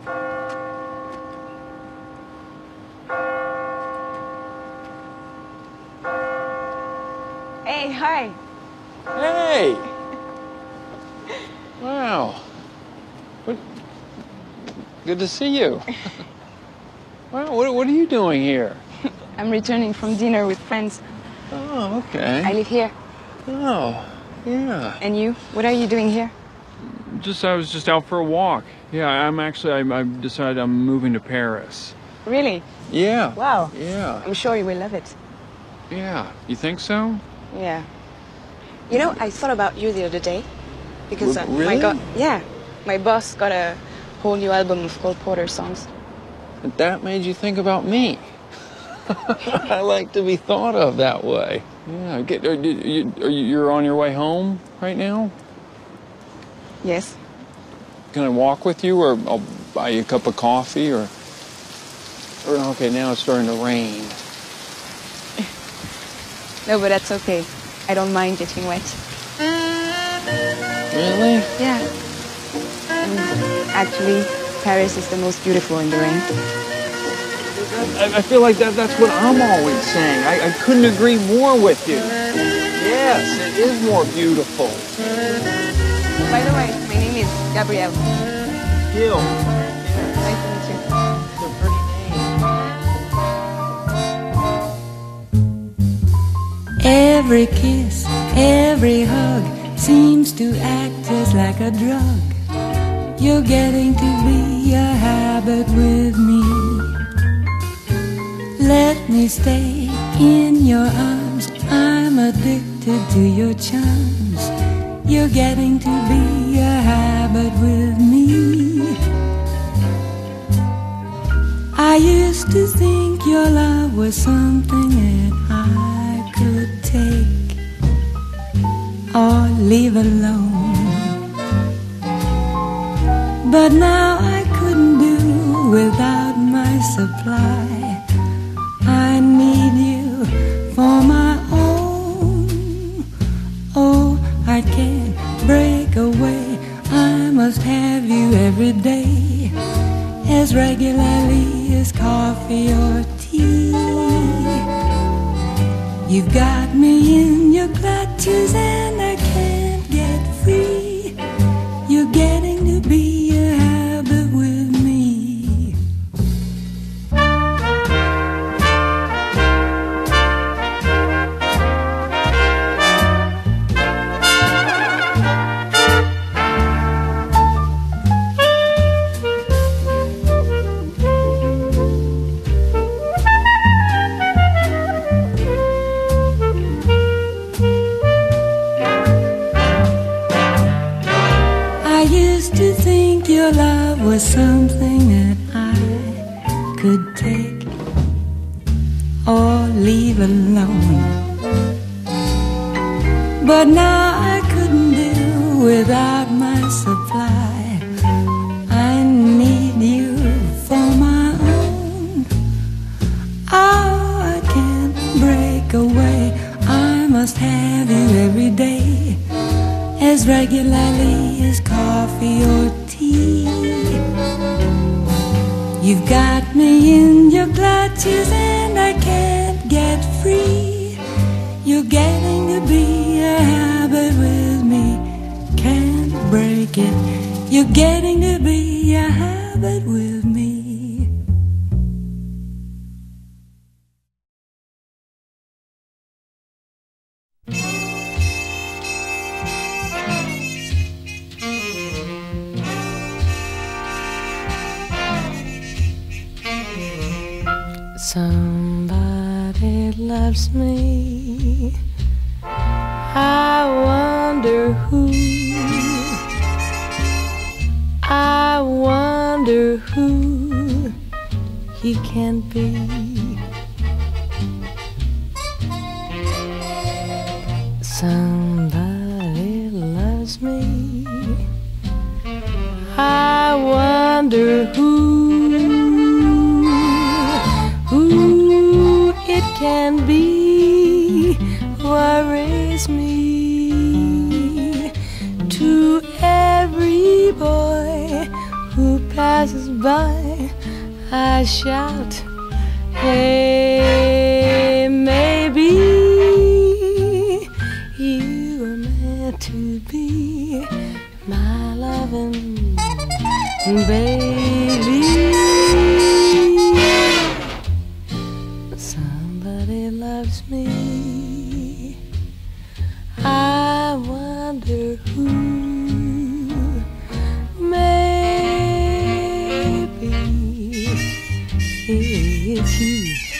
Hey, hi. Hey! Wow. What? Good to see you. Wow, what are you doing here? I'm returning from dinner with friends. Oh, okay. I live here. Oh, yeah. And you? What are you doing here? I was just out for a walk. Yeah, I decided I'm moving to Paris. Really? Yeah. Wow. Yeah. I'm sure you will love it. Yeah. You think so? Yeah. You know, I thought about you the other day. Because Really? my boss got a whole new album of Cole Porter songs. That made you think about me. I like to be thought of that way. Yeah. You're on your way home right now? Yes. Can I walk with you, or I'll buy you a cup of coffee, or okay, now it's starting to rain. No, but that's okay. I don't mind getting wet. Really? Yeah. Actually, Paris is the most beautiful in the rain. I feel like that's what I'm always saying. I couldn't agree more with you. Yes, it is more beautiful. By the way, my name is Gabrielle. Gil. Nice to meet you. It's a pretty name. Every kiss, every hug seems to act just like a drug. You're getting to be a habit with me. Let me stay in your arms. I'm addicted to your charms. You're getting to be a habit with me. I used to think your love was something that I could take or leave alone. But now I couldn't do without my supply. I need you for my own. Oh, I can't break away. I must have you every day, as regularly as coffee or tea. You've got me in your clutches and I can't get free. You're getting to be a habit with me. Your love was something that I could take or leave alone. But now I couldn't do without my supply. I need you for my own. Oh, I can't break away. I must have you every day, as regularly as coffee or tea. You've got me in your clutches and I can't get free. You're getting to be a habit with me. Can't break it. You're getting to be a habit with me. Somebody loves me. I wonder who. I wonder who he can be. Somebody loves me. I wonder who it can be. Worries me. To every boy who passes by, I shout, hey, maybe you are meant to be my loving baby. Somebody loves me, I wonder who. Maybe it's you.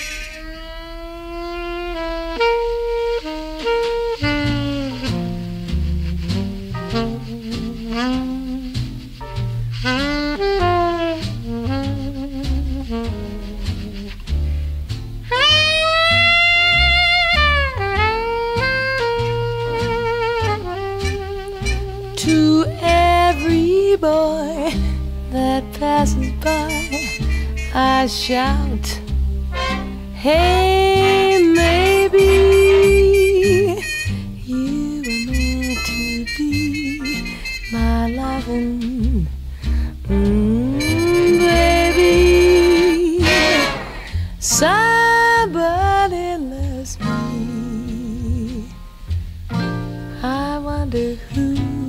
To every boy that passes by, I shout, hey, maybe you were meant to be my loving baby. Somebody loves me, I wonder who.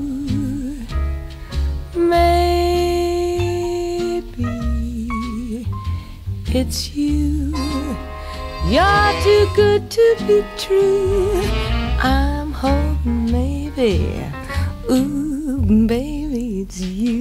Maybe it's you. You're too good to be true. I'm hoping maybe, ooh, baby, it's you.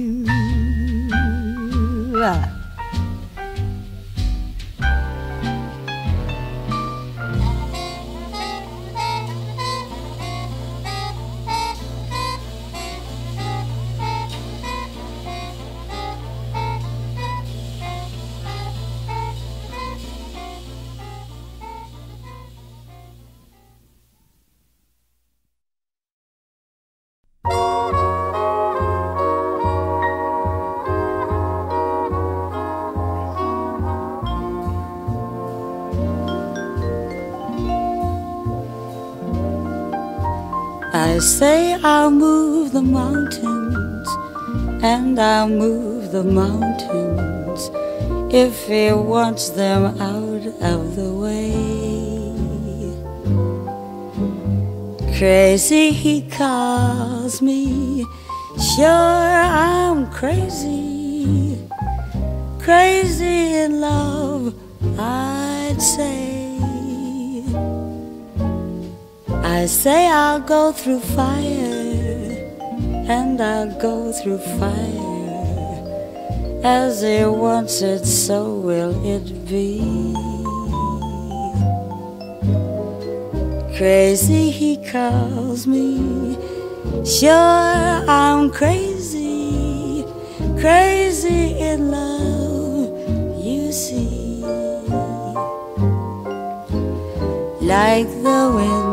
I say I'll move the mountains, and I'll move the mountains if he wants them out of the way. Crazy he calls me, sure I'm crazy, crazy in love, I'd say. I say I'll go through fire, and I'll go through fire, as he wants it, so will it be. Crazy he calls me, sure I'm crazy, crazy in love, you see. Like the wind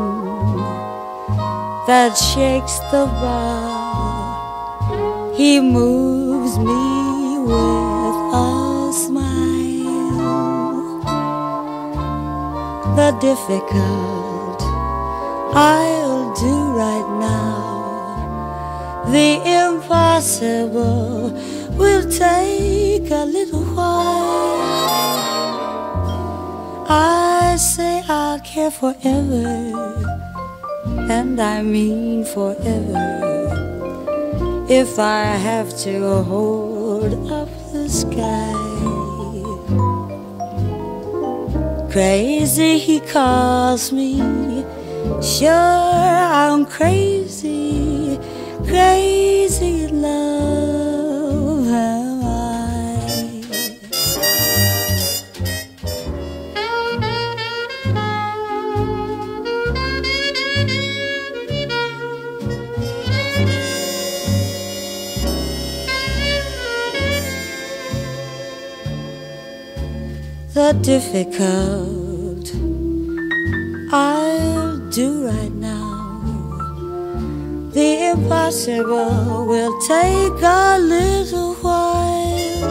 that shakes the bough, he moves me with a smile. The difficult I'll do right now, the impossible will take a little while. I say I'll care forever, and I mean forever, if I have to hold up the sky. Crazy he calls me, sure I'm crazy, crazy in love am I. The difficult I'll do right now, the impossible will take a little while.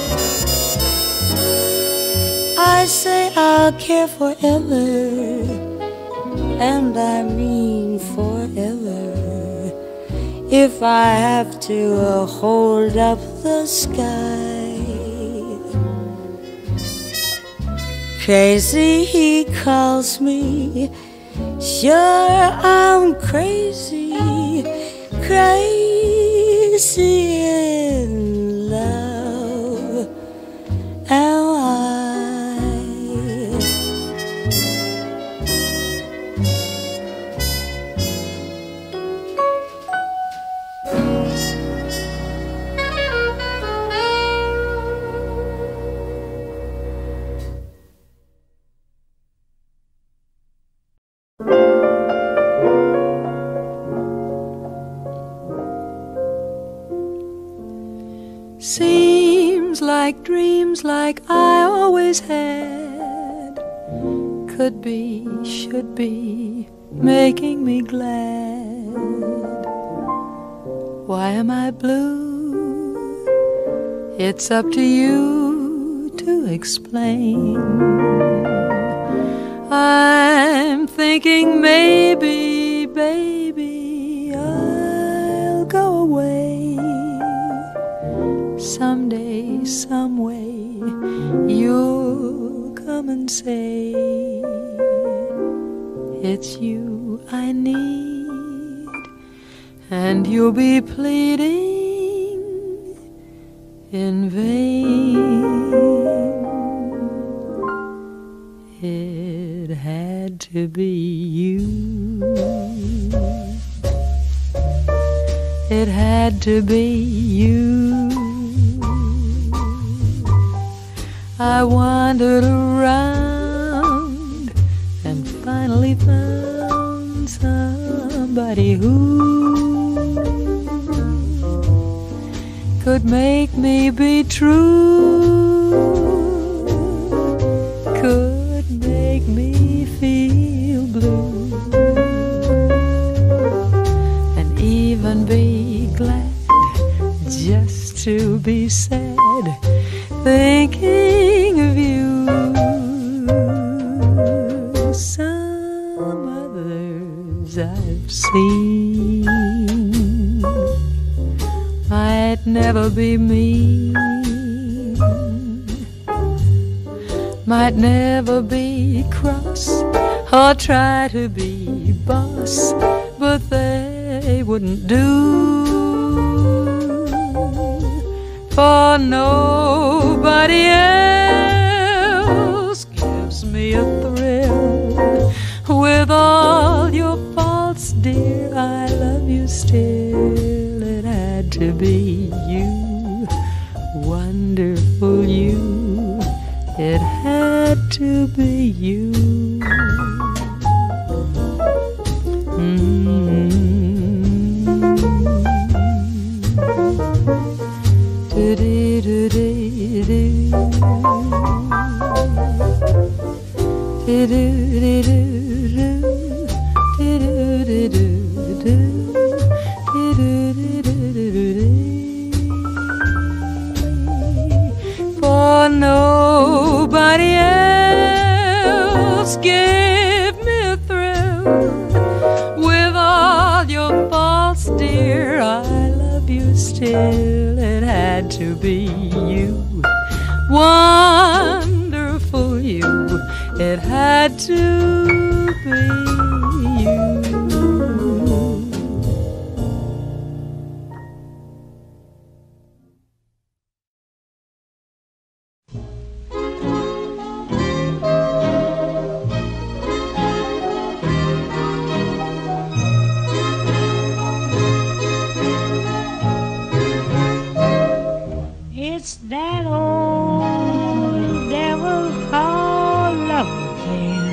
I say I'll care forever, and I mean forever, if I have to hold up the sky. Crazy, he calls me. Sure, I'm crazy, crazy in love. Am I? Seems like dreams like I always had could be, should be, making me glad. Why am I blue? It's up to you to explain. I'm thinking maybe, baby, I'll go away. Someday, some way, you'll come and say, it's you I need, and you'll be pleading in vain. It had to be you. It had to be you. I wandered around and finally found somebody who could make me be true, could make me feel blue, and even be glad just to be sad, thinking of you. Some others I've seen might never be me, might never be cross or try to be boss, but they wouldn't do. For nobody else gives me a thrill. With all your faults, dear, I love you still. It had to be you, wonderful you. It had to be you. For nobody else give me a thrill. With all your faults, dear, I love you still. It had to be you, wonderful you. It had to be you. It's that old devil called love again.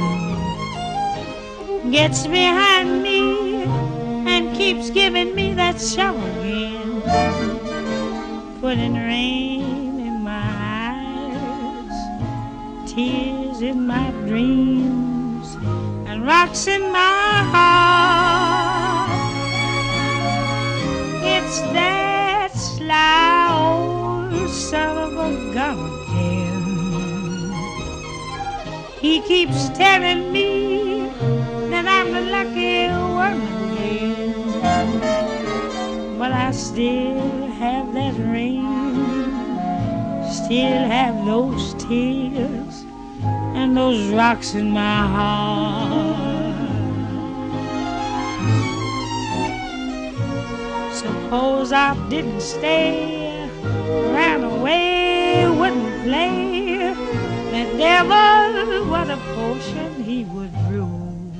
Gets behind me and keeps giving me that show again. Putting rain in my eyes, tears in my dreams, and rocks in my heart. It's that sly old son of a gun again. He keeps telling me that I'm the lucky one again. I still have that ring, still have those tears and those rocks in my heart. Suppose I didn't stay, ran away, wouldn't play, the devil, what a potion he would brew.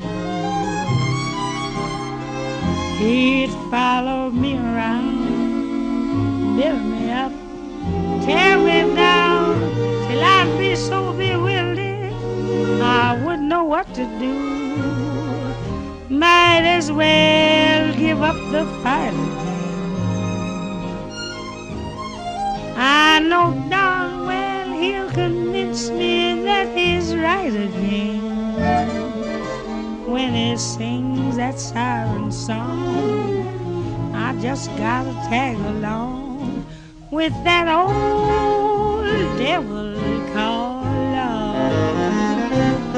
He'd follow me around, build me up, tear me down, till I'd be so bewildered I wouldn't know what to do. Might as well give up the fight again. I know darn well he'll convince me that he's right again when he sings that siren song. I just gotta tag along with that old devil called love.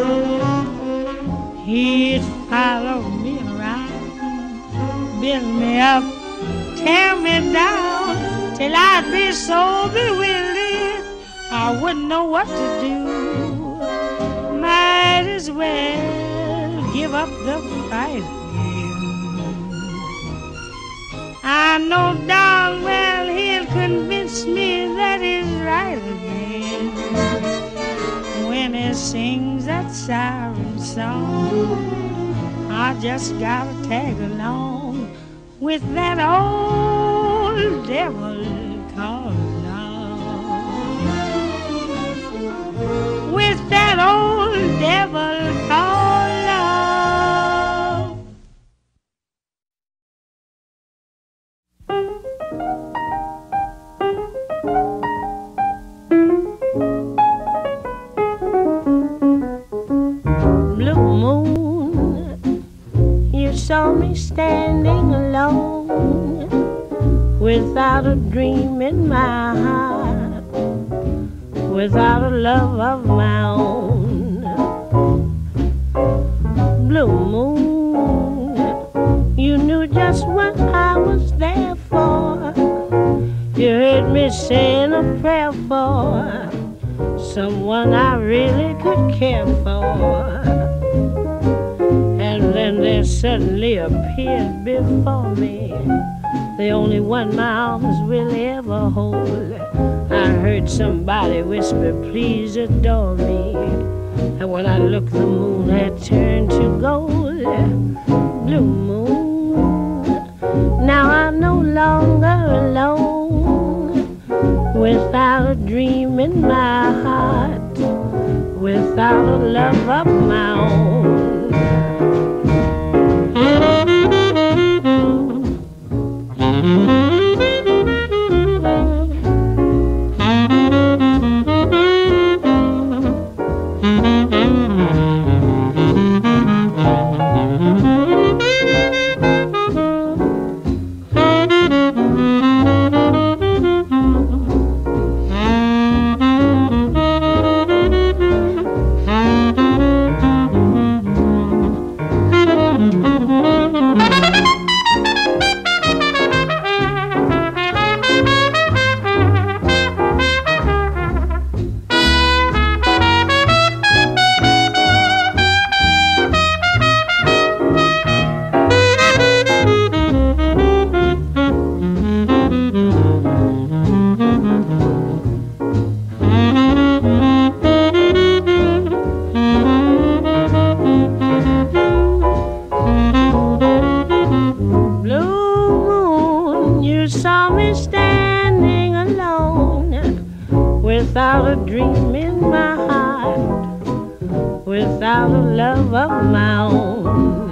He'd follow me around, build me up, tear me down, till I'd be so bewildered I wouldn't know what to do. Might as well give up the fight again. I know darn well he'll convince me that he's right again when he sings that siren song. I just gotta tag along with that old devil called love. With that old devil called love. Blue moon, you saw me standing alone, without a dream in my heart, without a love of my own. Blue moon, you knew just what I was there for. You heard me saying a prayer for someone I really could care for. And then there suddenly appeared before me the only one my arms will ever hold. I heard somebody whisper, please adore me. And when I looked, the moon had turned to gold. Blue moon, now I'm no longer alone, without a dream in my heart, without a love of my own. Without a dream in my heart, without a love of my own.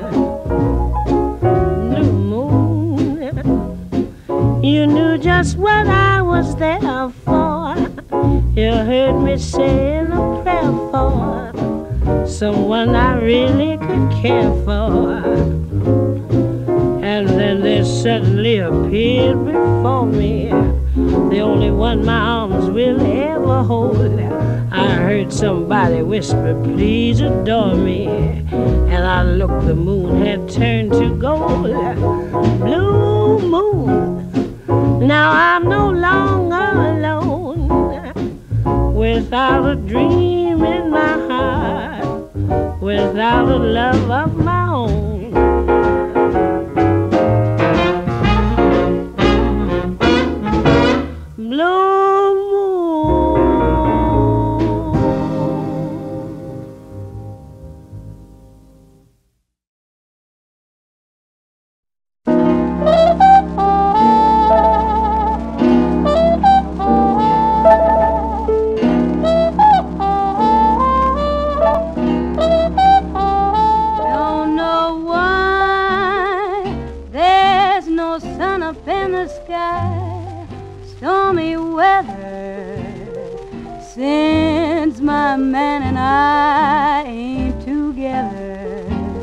Blue moon, you knew just what I was there for. You heard me saying a prayer for someone I really could care for. And then there suddenly appeared before me the only one my arms will ever hold. I heard somebody whisper, please adore me. And I looked, the moon had turned to gold. Blue moon, Now I'm no longer alone, without a dream in my heart, without a love of my own. Blue moon, don't know why there's no sun up in the sky. Stormy weather since my man and I ain't together.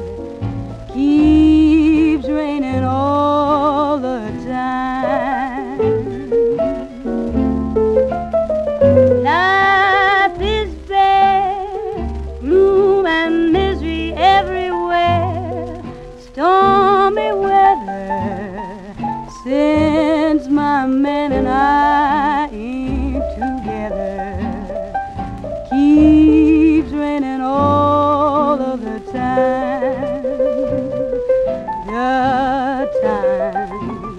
Keeps raining all the time. Life is bare, gloom and misery everywhere. Stormy weather since my man and I ain't together. Keeps raining all of the time. The time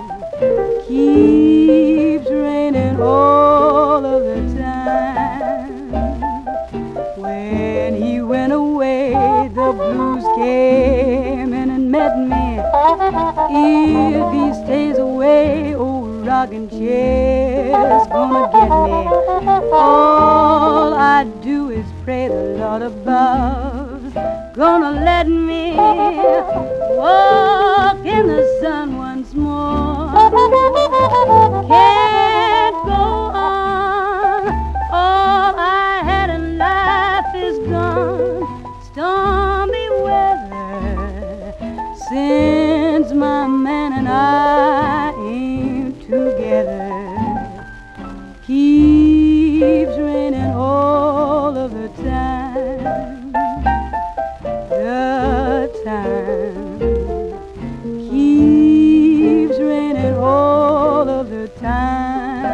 keeps raining all of the time. When he went away, the blues came in and met me. If he stays away, old rocking chair's gonna get me. All I do is pray the Lord above's gonna let me walk in the sun once more. Can't go on. All I had in life is gone. Stormy weather since my man and I ain't together. Keeps raining all of the time. The time keeps raining all of the time.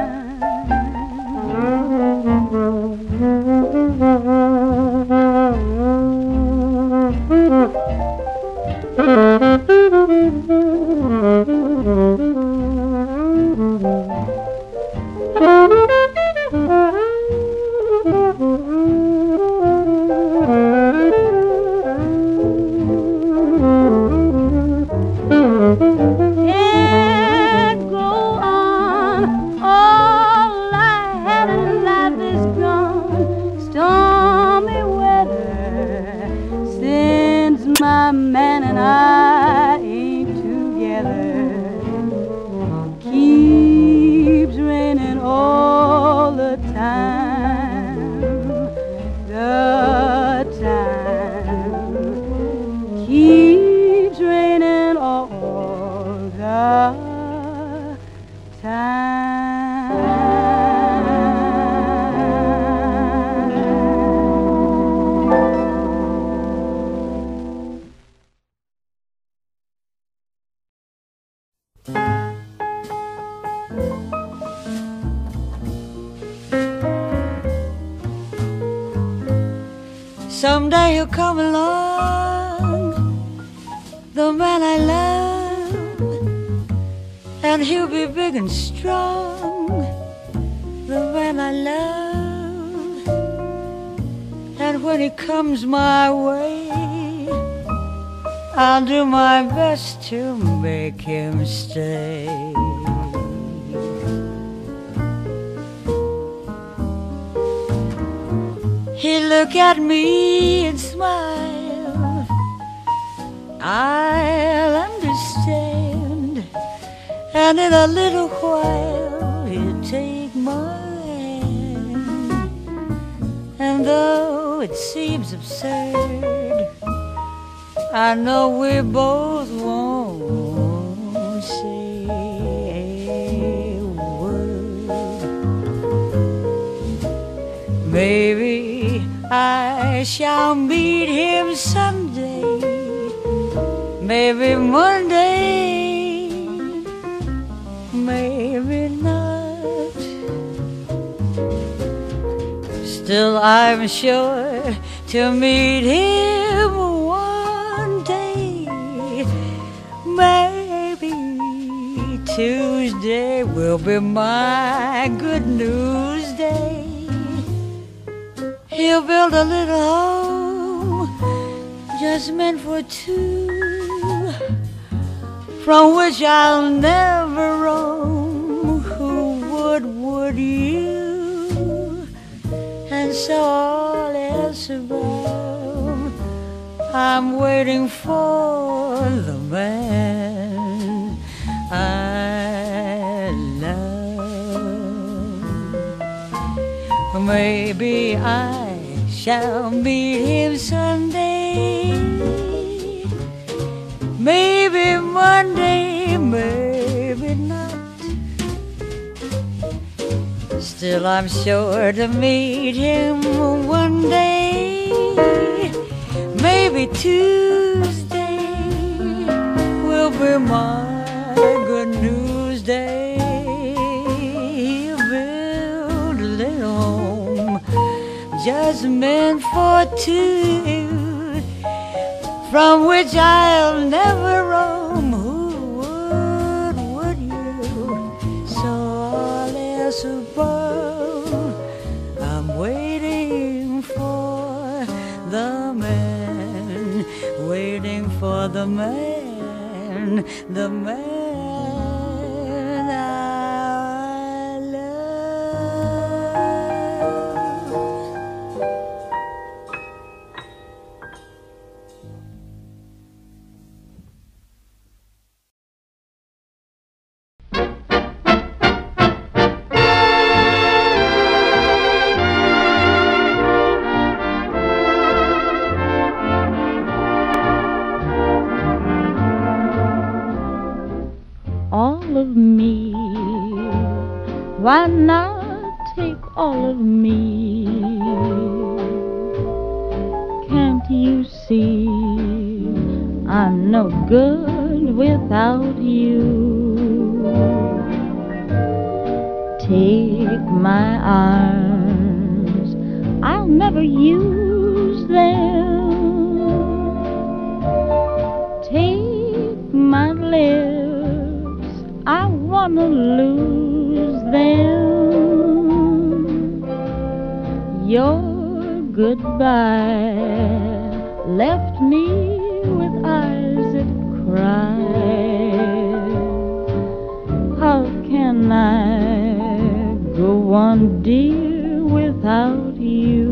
Can't go on. All I had in life is gone. Stormy weather since my man and I ain't together. Keeps raining all the time. The time keeps raining all the time. Someday he'll come along, the man I love, and he'll be big and strong, the man I love. And when he comes my way, I'll do my best to make him stay. He'll look at me and smile, I'll understand, and in a little while he'll take my hand. And though it seems absurd, I know we both won't say a word. Maybe I shall meet him someday, maybe Monday, maybe not. Still I'm sure to meet him one day. Maybe Tuesday will be my good news day. He'll build a little home just meant for two, from which I'll never roam. Who would you? And so all else above, I'm waiting for the man I love. Maybe I shall meet him someday, maybe Monday, maybe not. Still I'm sure to meet him one day. Maybe Tuesday will be my good news day. He'll build a little home just meant for two, from which I'll never roam. Who would you? So all else above, I'm waiting for the man, waiting for the man, the man I love. All of me, why not take all of me? Can't you see I'm no good without you? Take my arms, I'll never use them. Take my lips, I wanna lose them. Your goodbye left me with eyes that cry. How can I go on, dear, without you?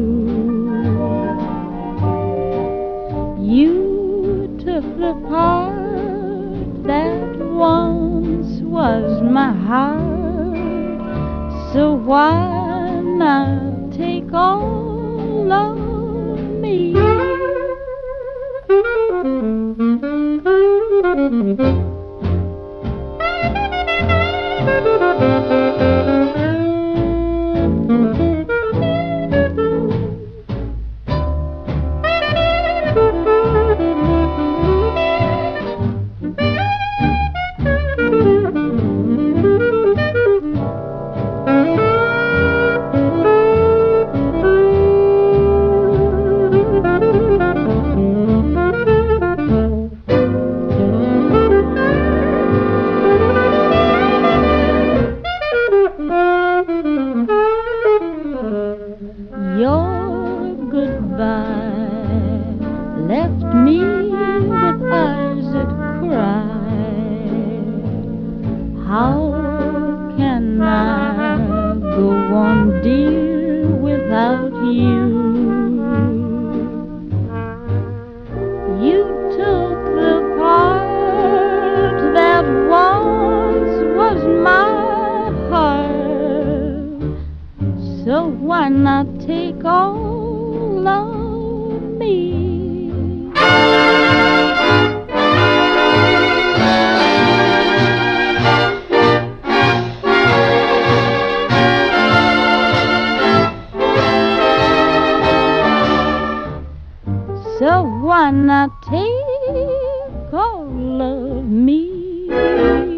You took the part that once was my heart, so why not take all of me? Your goodbye left me with eyes that cry. How can I go on, dear, without you? You took the part that once was my heart, so why not take all of me? So why not take all of me?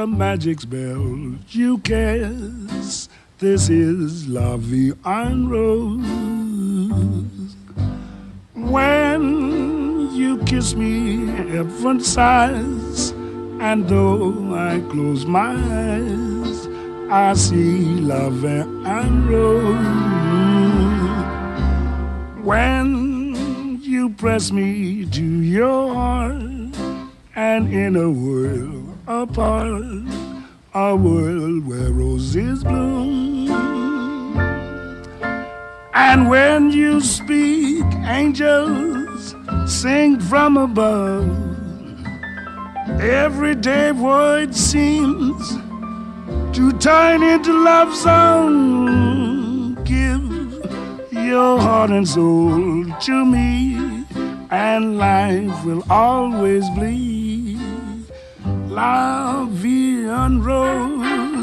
a magic spell you cast. This is La Vie en Rose. When you kiss me, heaven sighs, and though I close my eyes, I see La Vie en Rose. When you press me to your heart, and in a world apart, a world where roses bloom. And when you speak, angels sing from above. Everyday void seems to turn into love song. Give your heart and soul to me, and life will always be La Vie en Rose.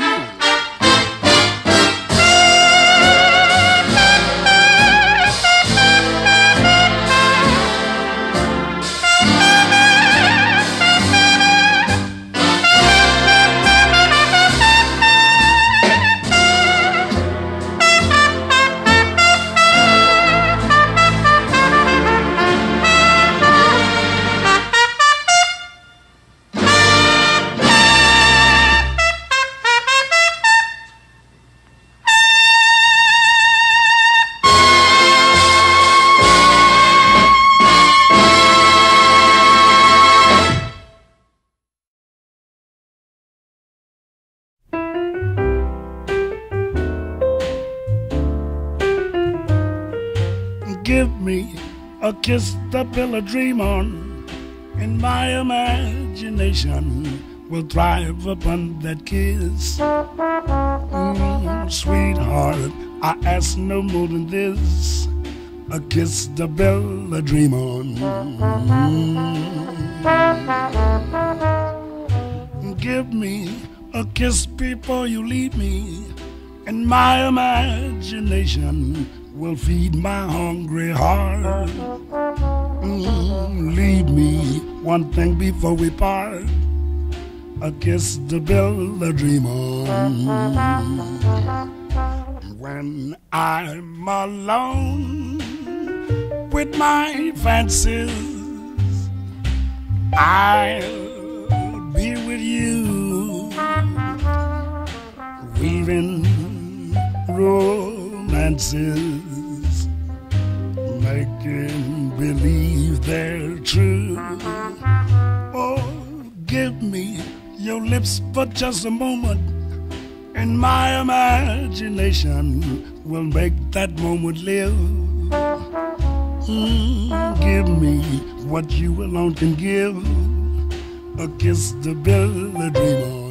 Give me a kiss to build a dream on, and my imagination will thrive upon that kiss. Sweetheart, I ask no more than this, a kiss to build a dream on. Give me a kiss before you leave me, and my imagination will feed my hungry heart. Leave me one thing before we part, a kiss to build a dream on. When I'm alone with my fancies, I'll be with you, weaving romances, making believe they're true. Oh, give me your lips for just a moment, and my imagination will make that moment live. Give me what you alone can give, a kiss to build a dream on.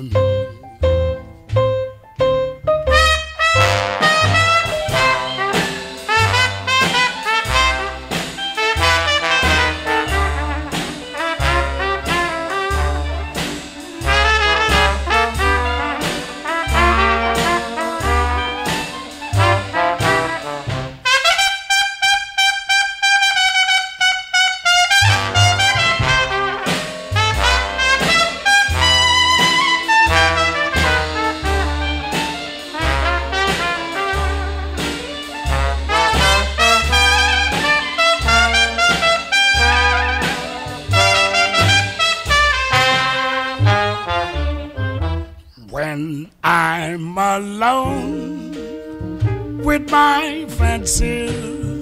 When I'm alone with my fancies,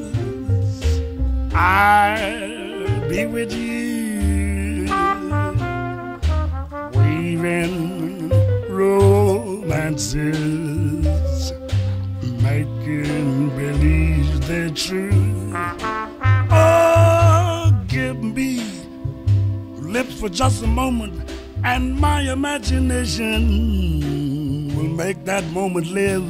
I'll be with you, weaving romances, making believe they're true. Oh, give me lips for just a moment, and my imagination will make that moment live.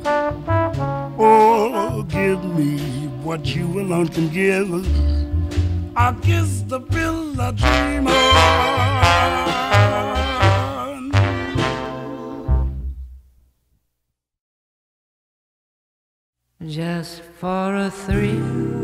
Oh, give me what you alone can give, a kiss to build a dream on. Just for a thrill,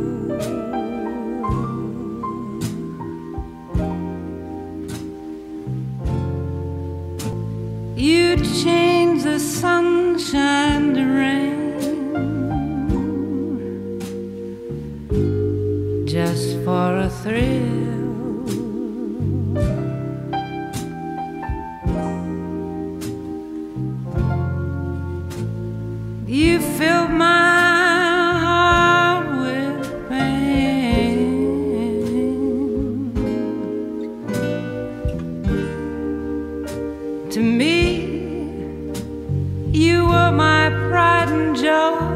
thrill. You filled my heart with pain. To me, you were my pride and joy,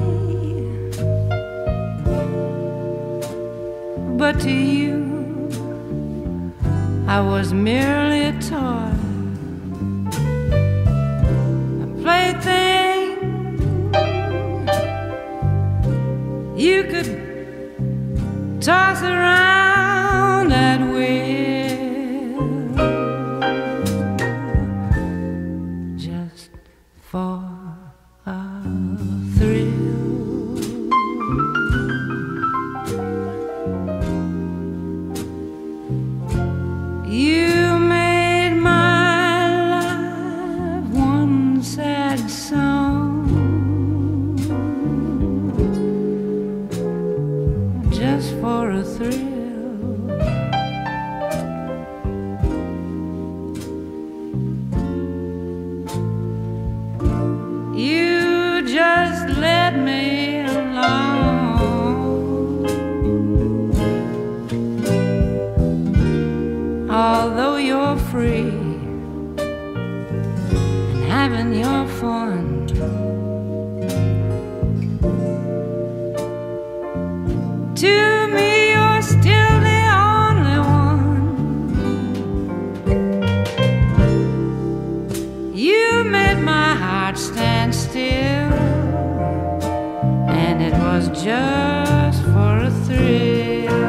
but to you, I was merely a toy, a plaything you could toss around at will, just for a thrill. You made my life one sad song, just for a thrill. You just let me alone, although you're free and having your fun. To me, you're still the only one. You made my heart stand still, and it was just for a thrill.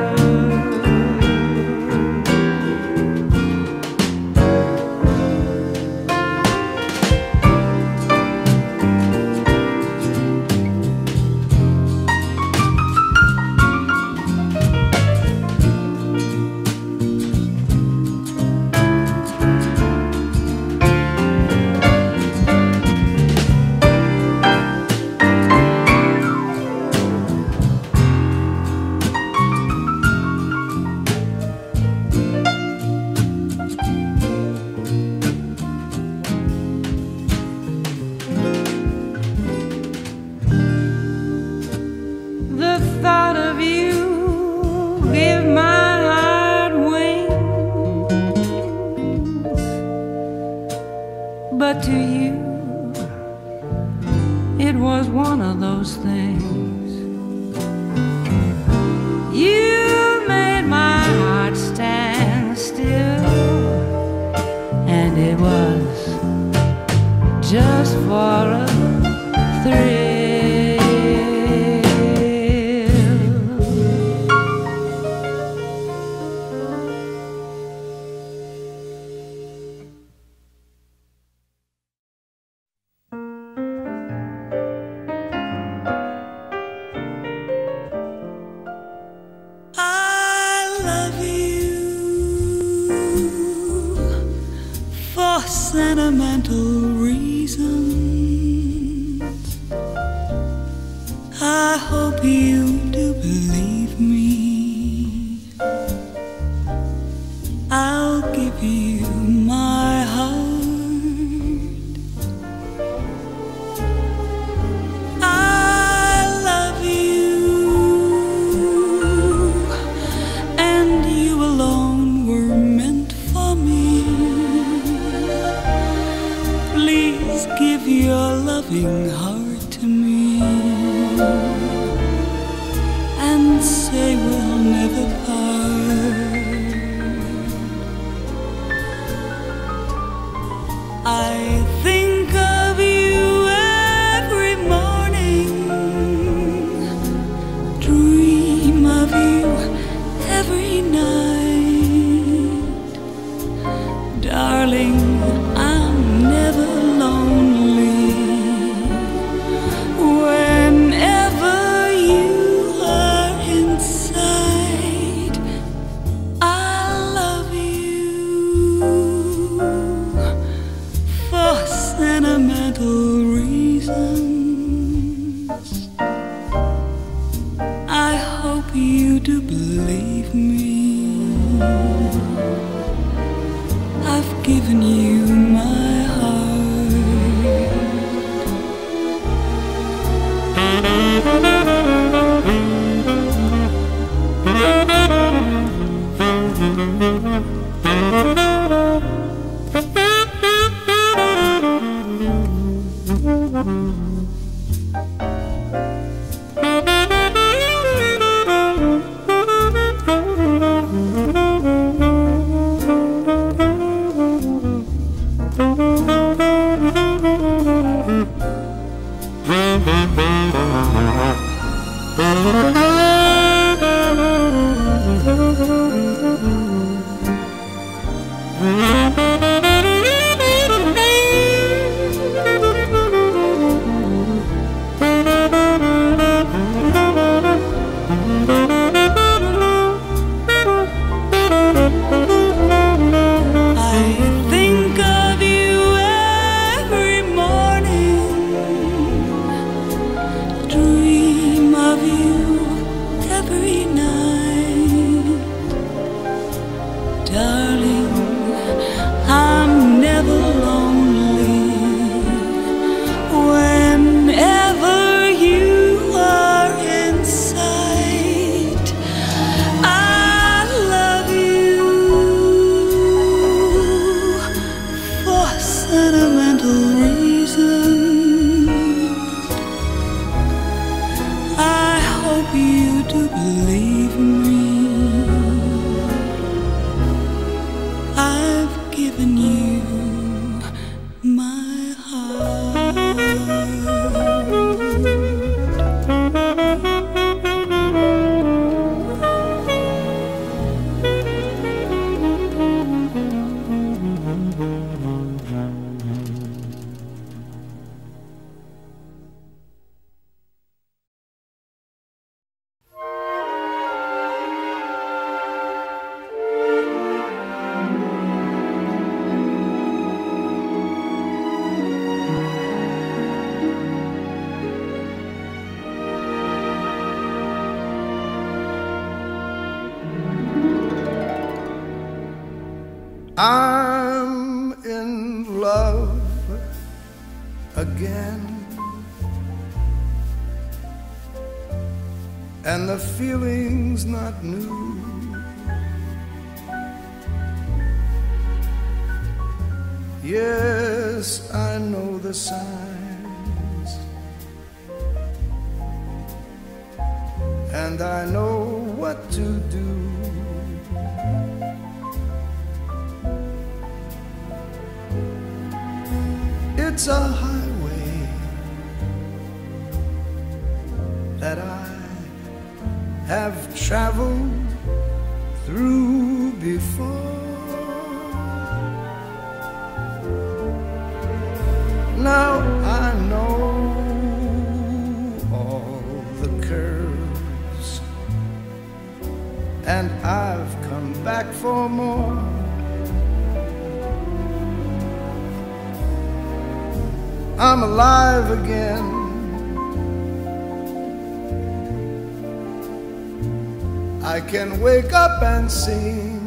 The thought of you gave my heart wings, but to you, it was one of those things. You made my heart stand still, and it was just for a thrill. Sentimental reasons, I hope you do believe me. I'll give you my heart. I love you, and you alone were meant for me. Please give your loving heart to me, and you to believe me. I've given you my heart. I'm in love again, and the feeling's not new. Yes, I know the signs, and I know what to do. It's a highway that I have traveled through before. Now I know all the curves, and I've come back for more. I'm alive again. I can wake up and sing.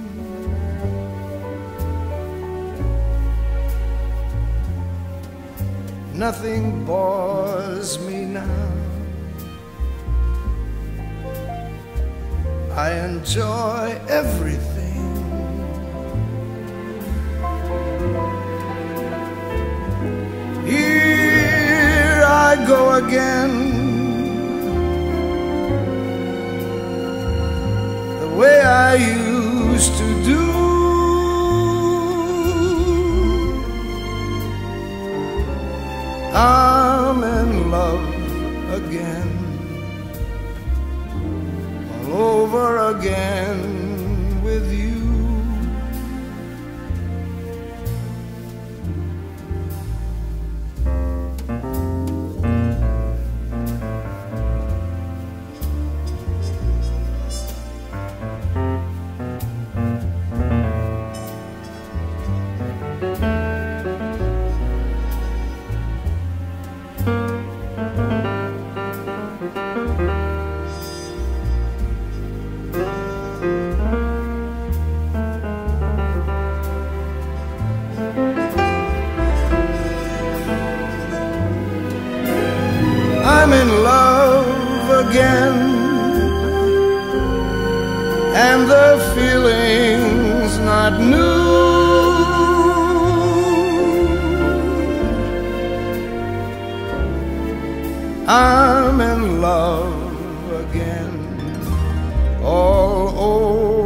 Nothing bores me now. I enjoy everything. Here I go again, the way I used to do. I'm in love again, all over again with you. I'm in love again all over